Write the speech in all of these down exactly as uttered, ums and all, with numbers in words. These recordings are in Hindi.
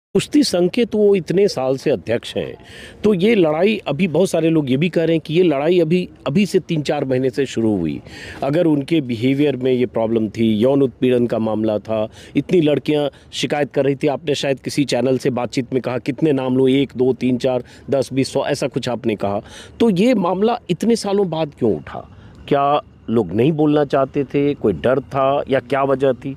कुश्ती संघ के तो वो इतने साल से अध्यक्ष हैं, तो ये लड़ाई अभी बहुत सारे लोग ये भी कह रहे हैं कि ये लड़ाई अभी अभी से तीन चार महीने से शुरू हुई। अगर उनके बिहेवियर में ये प्रॉब्लम थी, यौन उत्पीड़न का मामला था, इतनी लड़कियां शिकायत कर रही थी, आपने शायद किसी चैनल से बातचीत में कहा कितने नाम लो, एक दो तीन चार दस बीस सौ ऐसा कुछ आपने कहा, तो ये मामला इतने सालों बाद क्यों उठा? क्या लोग नहीं बोलना चाहते थे, कोई डर था या क्या वजह थी?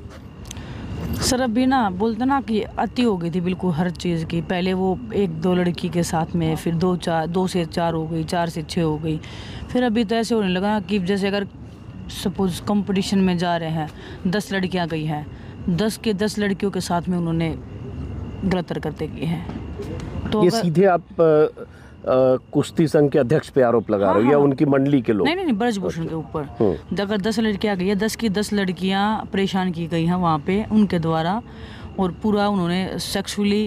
सर अभी ना बोलते ना कि अति हो गई थी बिल्कुल हर चीज़ की। पहले वो एक दो लड़की के साथ में, फिर दो चार दो से चार हो गई, चार से छः हो गई, फिर अभी तो ऐसे होने लगा कि जैसे अगर सपोज कंपटीशन में जा रहे हैं, दस लड़कियां गई हैं, दस के दस लड़कियों के साथ में उन्होंने गलत हरकतें की हैं। तो ये सीधे आप आ, आ, कुश्ती संघ के अध्यक्ष पे आरोप लगा रहे हो या उनकी मंडली के लोग? नहीं नहीं नहीं ब्रजभूषण के ऊपर अगर दस लड़कियां गई है, दस की दस लड़कियां परेशान की गई हैं वहाँ पे उनके द्वारा, और पूरा उन्होंने सेक्सुअली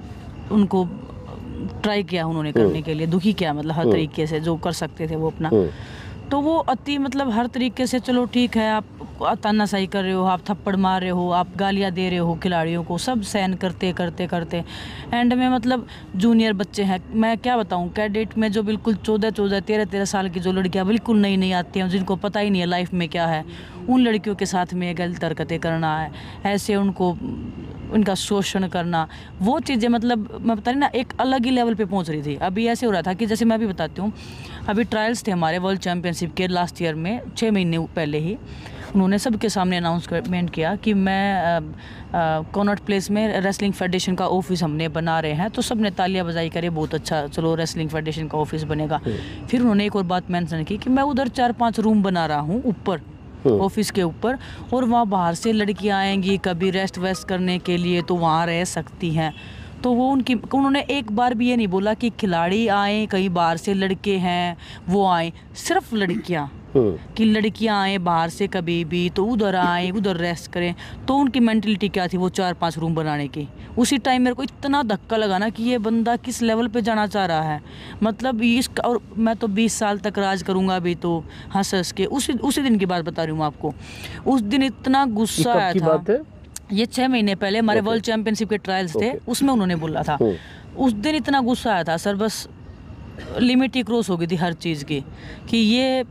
उनको ट्राई किया उन्होंने करने के लिए, दुखी किया, मतलब हर तरीके से जो कर सकते थे वो अपना। तो वो अति मतलब हर तरीके से, चलो ठीक है आप तानाशाही कर रहे हो, आप थप्पड़ मार रहे हो, आप गालियाँ दे रहे हो खिलाड़ियों को, सब सहन करते करते करते एंड में मतलब जूनियर बच्चे हैं, मैं क्या बताऊं, कैडेट में जो बिल्कुल चौदह चौदह तेरह तेरह साल की जो लड़कियां बिल्कुल नई नई आती हैं, जिनको पता ही नहीं है लाइफ में क्या है, उन लड़कियों के साथ में गलत हरकतें करना है, ऐसे उनको उनका शोषण करना, वो चीज़ें मतलब मैं बता रही ना एक अलग ही लेवल पे पहुंच रही थी। अभी ऐसे हो रहा था कि जैसे मैं अभी बताती हूँ, अभी ट्रायल्स थे हमारे वर्ल्ड चैम्पियनशिप के लास्ट ईयर में, छः महीने पहले ही उन्होंने सबके सामने अनाउंसमेंट किया कि मैं कॉनॉट प्लेस में रेसलिंग फेडरेशन का ऑफिस हमने बना रहे हैं। तो सब ने तालियां बजाई करे, बहुत अच्छा, चलो रेसलिंग फेडरेशन का ऑफिस बनेगा। फिर उन्होंने एक और बात मेंशन की कि मैं उधर चार पांच रूम बना रहा हूँ ऊपर ऑफिस के ऊपर, और वहाँ बाहर से लड़कियाँ आएंगी कभी रेस्ट वेस्ट करने के लिए, तो वहाँ रह सकती हैं। तो वो उनकी, उन्होंने एक बार भी ये नहीं बोला कि खिलाड़ी आए, कहीं बाहर से लड़के हैं वो आए, सिर्फ लड़कियाँ, कि लड़कियां आए बाहर से कभी भी तो उधर आए, उधर रेस्ट करें। तो उनकी मेंटलिटी क्या थी वो चार पांच रूम बनाने की। उसी टाइम मेरे को इतना धक्का लगा ना कि ये बंदा किस लेवल पे जाना चाह रहा है, मतलब इस, और मैं तो बीस साल तक राज करूंगा अभी तो हंस हंस के। उसी उसी दिन की बात बता रही हूँ आपको, उस दिन इतना गुस्सा आया था, ये छः महीने पहले हमारे वर्ल्ड चैंपियनशिप के ट्रायल्स थे, उसमें उन्होंने बोला था। उस दिन इतना गुस्सा आया था सर, बस लिमिट ही क्रॉस हो गई थी हर चीज़ की, कि ये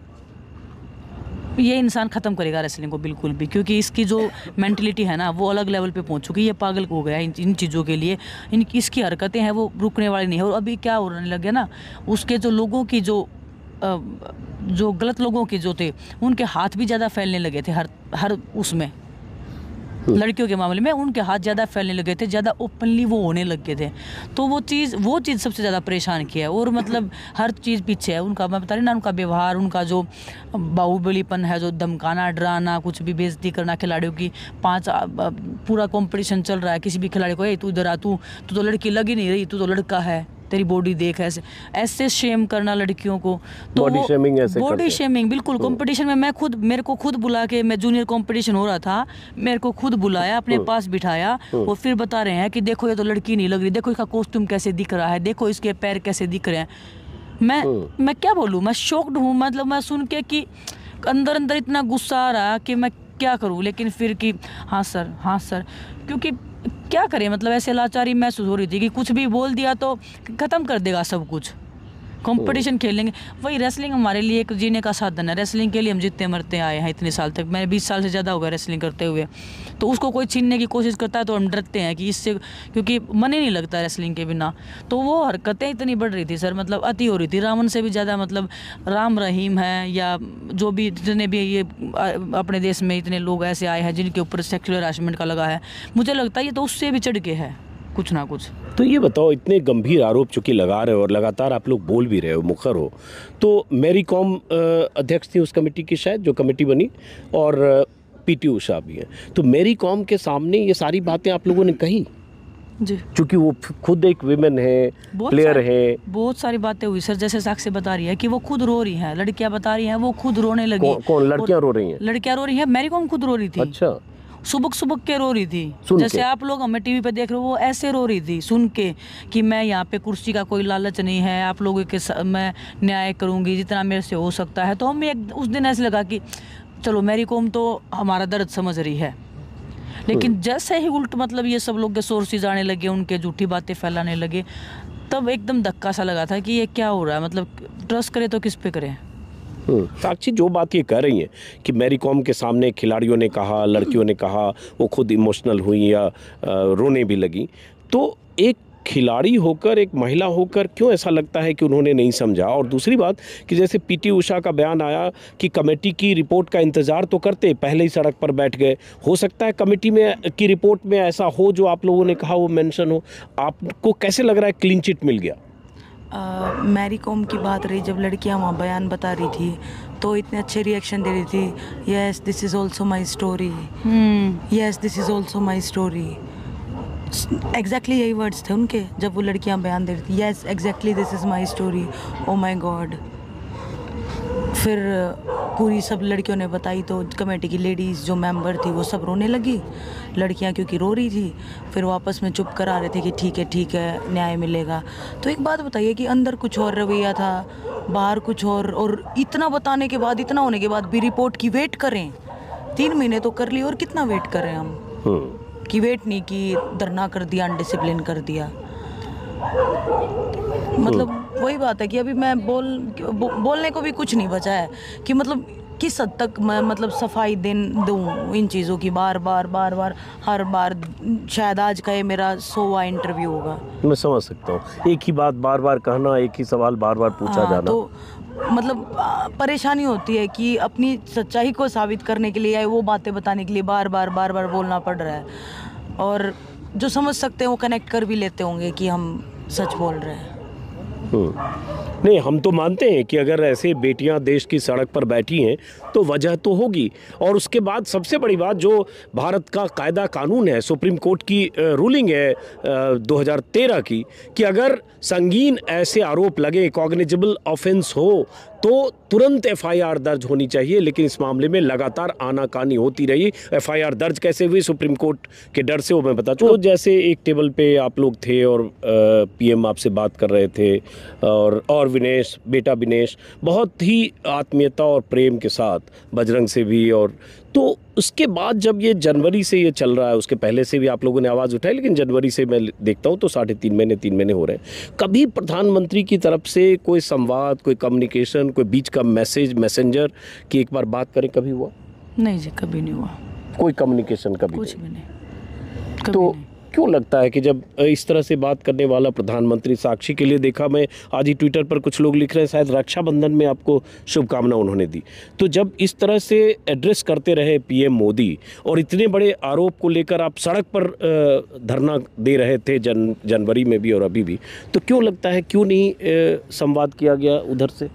ये इंसान ख़त्म करेगा रेसलिंग को बिल्कुल भी, क्योंकि इसकी जो मेंटलिटी है ना वो अलग लेवल पे पहुंच चुकी है, ये पागल हो गया इन इन चीज़ों के लिए, इन इसकी हरकतें हैं वो रुकने वाली नहीं है। और अभी क्या होने लग गया ना, उसके जो लोगों की जो जो गलत लोगों के जो थे उनके हाथ भी ज़्यादा फैलने लगे थे, हर हर उसमें लड़कियों के मामले में उनके हाथ ज़्यादा फैलने लगे थे, ज़्यादा ओपनली वो होने लग गए थे। तो वो चीज़ वो चीज़ सबसे ज़्यादा परेशान किया है, और मतलब हर चीज़ पीछे है उनका, मैं बता रही ना, उनका व्यवहार, उनका जो बाहुबलीपन है, जो धमकाना डराना, कुछ भी बेइज्जती करना खिलाड़ियों की। पाँच पूरा कंपटीशन चल रहा है, किसी भी खिलाड़ी को, ए तू इधर आ, तू तू तो लड़की लग ही नहीं रही, तू तो लड़का है, तेरी बॉडी देख, ऐसे ऐसे शेम करना लड़कियों को। तो बॉडी शेमिंग ऐसे बॉडी शेमिंग बिल्कुल कंपटीशन में, मैं खुद, मेरे को खुद बुला के, मैं जूनियर कंपटीशन हो रहा था, मेरे को खुद बुलाया, अपने पास बिठाया, और फिर बता रहे हैं कि देखो ये तो लड़की नहीं लग रही, देखो इसका कॉस्ट्यूम कैसे दिख रहा है, देखो इसके पैर कैसे दिख रहे हैं। मैं मैं क्या बोलूँ, मैं शॉक्ड हूँ, मतलब मैं सुन के कि अंदर अंदर इतना गुस्सा आ रहा कि मैं क्या करूँ, लेकिन फिर कि हाँ सर, हाँ सर, क्योंकि क्या करें, मतलब ऐसे लाचारी महसूस हो रही थी कि कुछ भी बोल दिया तो ख़त्म कर देगा सब कुछ। कंपटीशन खेलेंगे, वही रेसलिंग हमारे लिए एक जीने का साधन है, रेसलिंग के लिए हम जितने मरते आए हैं इतने साल तक, मैंने बीस साल से ज़्यादा हो गया रेसलिंग करते हुए। तो उसको कोई छीनने की कोशिश करता है तो हम डरते हैं कि इससे, क्योंकि मन ही नहीं लगता रेसलिंग के बिना। तो वो हरकतें इतनी बढ़ रही थी सर, मतलब अति हो रही थी, रावण से भी ज़्यादा, मतलब राम रहीम है या जो भी जितने भी ये अपने देश में इतने लोग ऐसे आए हैं जिनके ऊपर सेक्सुअल हरासमेंट का लगा है, मुझे लगता है ये तो उससे भी चढ़ के है कुछ ना कुछ। तो ये बताओ, इतने गंभीर आरोप चूंकि लगा रहे हो और लगातार आप लोग बोल भी रहे हो, मुखर हो, तो मैरी कॉम अध्यक्ष थी उस कमेटी की, शायद जो कमेटी बनी, और पीटी उषा भी है, तो मैरी कॉम के सामने ये सारी बातें आप लोगों ने कही जी, क्योंकि वो खुद एक विमेन है, प्लेयर है। बहुत सारी बातें हुई सर, जैसे साक्षी बता रही है कि वो खुद रो रही हैं, लड़कियां बता रही हैं वो खुद रोने लगी। कौन, कौन लड़कियां रो रही हैं? लड़कियां रो रही हैं, मैरी कॉम खुद रो रही थी। अच्छा, सुबक सुबक के रो रही थी, जैसे आप लोग हमें टीवी पे देख रहे हो, वो ऐसे रो रही थी सुन के कि मैं यहाँ पे कुर्सी का कोई लालच नहीं है, आप लोगों के मैं न्याय करूँगी जितना मेरे से हो सकता है। तो हमें एक उस दिन ऐसे लगा कि चलो मैरी कॉम तो हमारा दर्द समझ रही है, लेकिन जैसे ही उल्ट मतलब ये सब लोग के सोर्सेज आने लगे, उनके झूठी बातें फैलाने लगे, तब एकदम धक्का सा लगा था कि ये क्या हो रहा है, मतलब ट्रस्ट करे तो किस पे करें। साक्षी, जो बात ये कह रही हैं कि मैरी कॉम के सामने खिलाड़ियों ने कहा, लड़कियों ने कहा, वो खुद इमोशनल हुई या रोने भी लगी, तो एक खिलाड़ी होकर, एक महिला होकर क्यों ऐसा लगता है कि उन्होंने नहीं समझा? और दूसरी बात कि जैसे पीटी उषा का बयान आया कि कमेटी की रिपोर्ट का इंतज़ार तो करते, पहले ही सड़क पर बैठ गए। हो सकता है कमेटी में की रिपोर्ट में ऐसा हो जो आप लोगों ने कहा वो मेंशन हो। आपको कैसे लग रहा है क्लीन चिट मिल गया? Uh, मैरी कॉम की बात रही, जब लड़कियां वहाँ बयान बता रही थी तो इतने अच्छे रिएक्शन दे रही थी, yes this is also my story, yes this is also my story. Exactly यही वर्ड्स थे उनके जब वो लड़कियां बयान दे रही थी, yes exactly this is my story, oh my God. फिर पूरी सब लड़कियों ने बताई तो कमेटी की लेडीज़ जो मेंबर थी वो सब रोने लगी, लड़कियां क्योंकि रो रही थी। फिर वो आपस में चुप करा रहे थे कि ठीक है ठीक है न्याय मिलेगा। तो एक बात बताइए कि अंदर कुछ और रवैया था, बाहर कुछ और, और इतना बताने के बाद, इतना होने के बाद भी रिपोर्ट की वेट करें। तीन महीने तो कर ली, और कितना वेट करें हम कि वेट नहीं की, धरना कर दिया, अनडिसिप्लिन कर दिया। मतलब वही बात है कि अभी मैं बोल बो, बोलने को भी कुछ नहीं बचा है कि मतलब किस हद तक मैं मतलब सफाई दिन दूँ इन चीज़ों की, बार बार बार बार हर बार। शायद आज का ये मेरा सोवा इंटरव्यू होगा। मैं समझ सकता हूँ, एक ही बात बार बार कहना, एक ही सवाल बार बार पूछा हाँ, जाना, तो मतलब परेशानी होती है कि अपनी सच्चाई को साबित करने के लिए या वो बातें बताने के लिए बार बार बार बार बोलना पड़ रहा है। और जो समझ सकते हैं वो कनेक्ट कर भी लेते होंगे कि हम सच बोल रहे हैं। नहीं, हम तो मानते हैं कि अगर ऐसे बेटियां देश की सड़क पर बैठी हैं तो वजह तो होगी। और उसके बाद सबसे बड़ी बात, जो भारत का कायदा कानून है, सुप्रीम कोर्ट की रूलिंग है दो हज़ार तेरह की, कि अगर संगीन ऐसे आरोप लगे, कॉग्निजेबल ऑफेंस हो, तो तुरंत एफआईआर दर्ज होनी चाहिए। लेकिन इस मामले में लगातार आनाकानी होती रही। एफआईआर दर्ज कैसे हुई? सुप्रीम कोर्ट के डर से, वो मैं बता चुका। तो जैसे एक टेबल पे आप लोग थे और पीएम आपसे बात कर रहे थे, और और विनेश, बेटा विनेश बहुत ही आत्मीयता और प्रेम के साथ, बजरंग से भी, और तो उसके बाद जब ये जनवरी से ये चल रहा है, उसके पहले से भी आप लोगों ने आवाज़ उठाई, लेकिन जनवरी से मैं देखता हूँ तो साढ़े तीन महीने तीन महीने हो रहे हैं। कभी प्रधानमंत्री की तरफ से कोई संवाद, कोई कम्युनिकेशन, कोई बीच का मैसेज, मैसेंजर कि एक बार बात करें, कभी हुआ? नहीं जी, कभी नहीं हुआ कोई कम्युनिकेशन, कभी कुछ भी नहीं, कभी तो नहीं। क्यों लगता है कि जब इस तरह से बात करने वाला प्रधानमंत्री, साक्षी के लिए देखा मैं आज ही ट्विटर पर कुछ लोग लिख रहे हैं शायद रक्षाबंधन में आपको शुभकामना उन्होंने दी, तो जब इस तरह से एड्रेस करते रहे पीएम मोदी और इतने बड़े आरोप को लेकर आप सड़क पर धरना दे रहे थे जन जनवरी में भी और अभी भी, तो क्यों लगता है क्यों नहीं संवाद किया गया उधर से?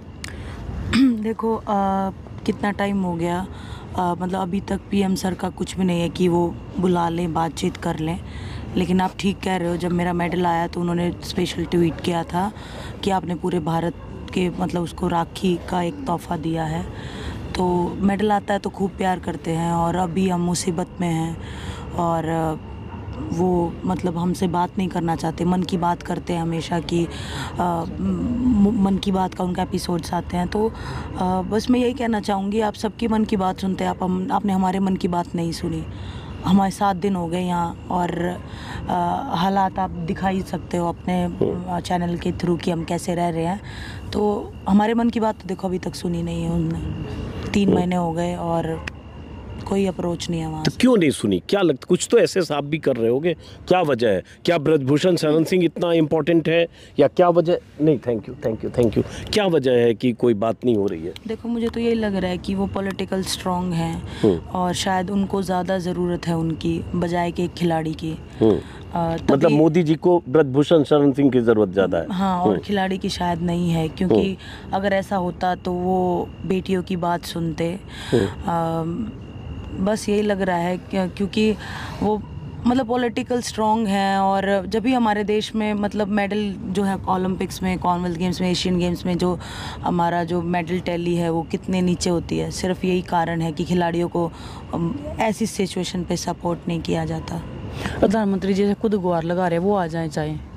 देखो आ, कितना टाइम हो गया, आ, मतलब अभी तक पीएम सर का कुछ भी नहीं है कि वो बुला लें, बातचीत कर लें। लेकिन आप ठीक कह रहे हो, जब मेरा मेडल आया तो उन्होंने स्पेशल ट्वीट किया था कि आपने पूरे भारत के मतलब उसको राखी का एक तोहफा दिया है। तो मेडल आता है तो खूब प्यार करते हैं, और अभी हम मुसीबत में हैं और वो मतलब हमसे बात नहीं करना चाहते, मन की बात करते हैं हमेशा कि आ, मन की बात का उनका एपिसोड्स आते हैं। तो आ, बस मैं यही कहना चाहूँगी, आप सबकी मन की बात सुनते हैं, आप हम आपने हमारे मन की बात नहीं सुनी। हमारे सात दिन हो गए यहाँ, और आ, हालात आप दिखा ही सकते हो अपने चैनल के थ्रू कि हम कैसे रह रहे हैं। तो हमारे मन की बात तो देखो अभी तक सुनी नहीं है उन्होंने, तीन महीने हो गए और कोई अप्रोच नहीं है वहाँ तो से। क्यों नहीं सुनी? क्या लगता, कुछ तो ऐसे साफ भी कर रहे होगे, क्या वजह है? क्या ब्रजभूषण शरण सिंह इतना इम्पोर्टेंट है, या क्या वजह? नहीं, thank you thank you thank you क्या वजह है कि कोई बात नहीं हो रही है? देखो, मुझे तो यही लग रहा है कि वो पॉलिटिकल स्ट्रॉन्ग हैं और शायद उनको ज़्यादा ज़रूरत है उनकी बजाय के एक खिलाड़ी की। आ, मतलब मोदी जी को ब्रजभूषण शरण सिंह की ज़रूरत ज़्यादा है। हाँ, और खिलाड़ी की शायद नहीं है, क्योंकि अगर ऐसा होता तो वो बेटियों की बात सुनते। आ, बस यही लग रहा है क्योंकि वो मतलब पॉलिटिकल स्ट्रॉन्ग हैं, और जब भी हमारे देश में मतलब मेडल जो है ओलंपिक्स में, कॉमनवेल्थ गेम्स में, एशियन गेम्स में जो हमारा जो मेडल टैली है वो कितने नीचे होती है, सिर्फ यही कारण है कि खिलाड़ियों को ऐसी सिचुएशन पे सपोर्ट नहीं किया जाता। प्रधानमंत्री जी से खुद गुहार लगा रहे, वो आ जाए चाहे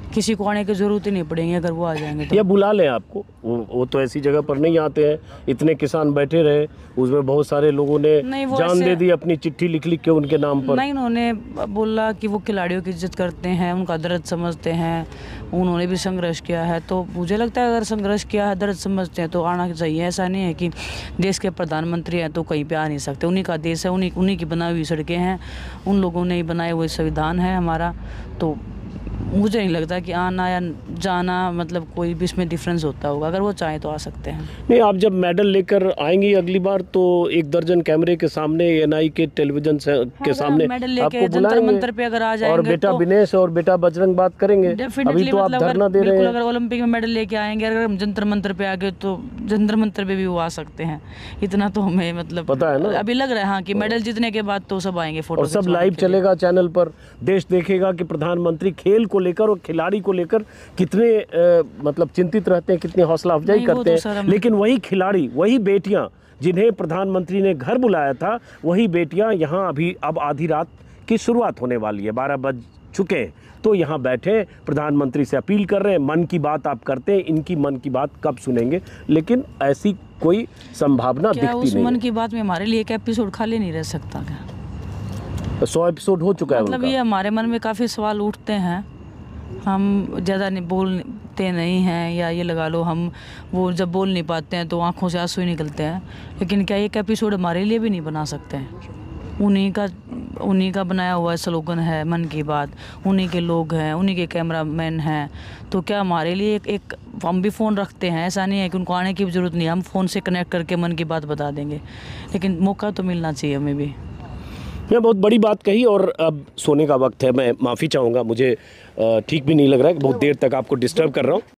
किसी को आने की ज़रूरत ही नहीं पड़ेगी अगर वो आ जाएंगे तो। या बुला लें आपको, वो वो तो ऐसी जगह पर नहीं आते हैं। इतने किसान बैठे रहे, उसमें बहुत सारे लोगों ने नहीं, वो जान ऐसे- दे दी अपनी चिट्ठी लिख लिख के उनके नाम पर। नहीं, उन्होंने बोला कि वो खिलाड़ियों की इज्जत करते हैं, उनका दर्द समझते हैं, उन्होंने भी संघर्ष किया है। तो मुझे लगता है अगर संघर्ष किया है, दर्द समझते हैं तो आना चाहिए। ऐसा नहीं है कि देश के प्रधानमंत्री हैं तो कहीं पे आ नहीं सकते। उन्हीं का देश है, उन्हीं उन्हीं की बनाई हुई सड़कें हैं, उन लोगों ने ही बनाए हुए संविधान है हमारा। तो मुझे नहीं लगता कि आना या जाना मतलब कोई भी इसमें डिफरेंस होता होगा। अगर वो चाहें तो आ सकते हैं। नहीं, आप जब मेडल लेकर आएंगी अगली बार तो एक दर्जन कैमरे के सामने, एनआई के टेलीविजन से के सामने मेडल लेके आपको जंतर बुलाएंगे मंतर पे अगर आ और जाएंगे बेटा तो विनेश और बेटा बजरंग बात करेंगे। अभी डेफिनेटली तो आप मतलब धरना अगर दे रहे बिल्कुल हैं। अगर ओलंपिक में मेडल लेके आएंगे, अगर हम जंतर मंतर पे आ गए तो जंतर मंतर पे भी वो आ सकते हैं। इतना तो हमें मतलब पता है ना? अभी लग रहा है हाँ कि मेडल जीतने के बाद तो सब आएंगे फोटो और सब खिंचवाने लाइव के लिए। चलेगा चैनल पर, देश देखेगा कि प्रधानमंत्री खेल को लेकर और खिलाड़ी को लेकर कितने अ, मतलब चिंतित रहते हैं, कितनी हौसला अफजाई नहीं, वो करते तो हैं। सर हम- लेकिन वही खिलाड़ी, वही बेटियां जिन्हें प्रधानमंत्री ने घर बुलाया था, वही बेटियां यहाँ अभी अब आधी रात की शुरुआत होने वाली है, बारह बज चुके हैं, तो यहाँ बैठे प्रधानमंत्री से अपील कर रहे हैं। मन की बात आप करते हैं, इनकी मन की बात कब सुनेंगे? लेकिन ऐसी कोई संभावना क्या दिखती उस नहीं मन है। की बात में हमारे लिए एक एपिसोड खाली नहीं रह सकता क्या? सौ एपिसोड हो चुका है मतलब उनका। ये हमारे मन में काफ़ी सवाल उठते हैं। हम ज़्यादा नहीं बोलते नहीं हैं, या ये लगा लो हम वो जब बोल नहीं पाते हैं तो आंखों से आंसू ही निकलते हैं। लेकिन क्या एक एपिसोड हमारे लिए भी नहीं बना सकते हैं? उन्हीं का उन्हीं का बनाया हुआ स्लोगन है मन की बात, उन्हीं के लोग हैं, उन्हीं के कैमरामैन हैं। तो क्या हमारे लिए एक, एक हम भी फ़ोन रखते हैं, ऐसा नहीं है कि उनको आने की भी ज़रूरत नहीं है। हम फ़ोन से कनेक्ट करके मन की बात बता देंगे, लेकिन मौका तो मिलना चाहिए हमें भी। मैं बहुत बड़ी बात कही और अब सोने का वक्त है। मैं माफ़ी चाहूँगा, मुझे अ, ठीक भी नहीं लग रहा है कि बहुत देर तक आपको डिस्टर्ब कर रहा हूँ।